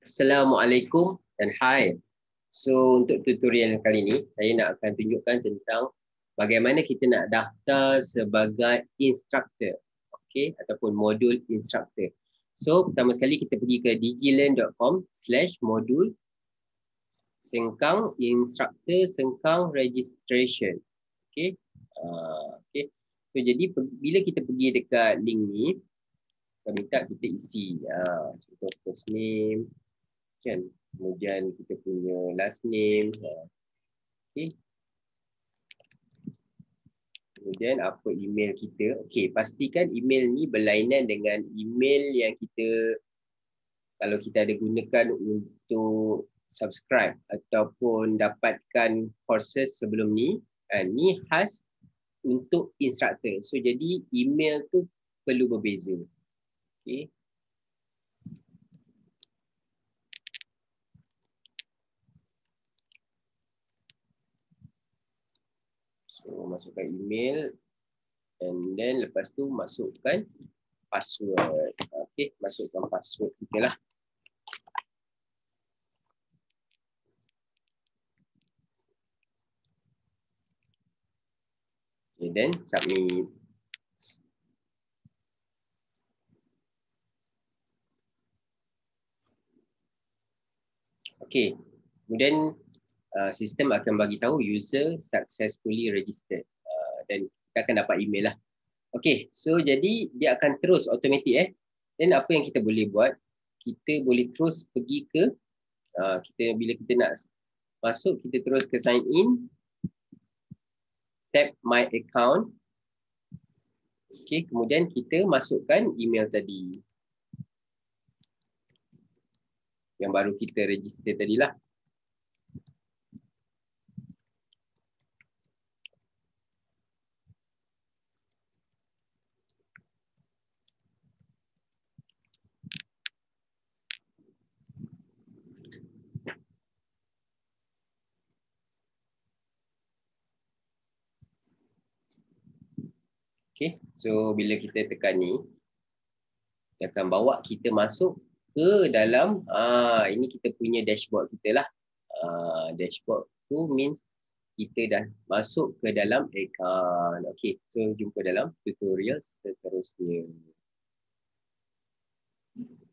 Assalamualaikum dan hai. So untuk tutorial kali ini saya nak akan tunjukkan tentang bagaimana kita nak daftar sebagai instructor, okey, ataupun modul instructor. So pertama sekali kita pergi ke digilearn.com/modul sengkang instructor sengkang registration. Okey. Okey. So jadi bila kita pergi dekat link ni, kita minta kita isi contoh first name kan, kemudian kita punya last name, okay. Kemudian apa email kita, okay, pastikan email ni berlainan dengan email yang kita, kalau kita ada gunakan untuk subscribe ataupun dapatkan courses sebelum ni, ni khas untuk instructor. So jadi email tu perlu berbeza. Okay. So masukkan email and then lepas tu masukkan password. Okey, masukkan password kita lah. Okay, then submit. Okey, kemudian sistem akan bagi tahu user successfully registered, dan kita akan dapat email lah. Okey, so jadi dia akan terus automatic dan apa yang kita boleh buat, kita boleh terus pergi ke kita, bila kita nak masuk, kita terus ke sign in, tap my account. Okey, kemudian kita masukkan email tadi yang baru kita register tadilah. Okay, so bila kita tekan ni, dia akan bawa kita masuk ke dalam, ini kita punya dashboard kita lah. Dashboard tu means kita dah masuk ke dalam account. Okay, so jumpa dalam tutorial seterusnya.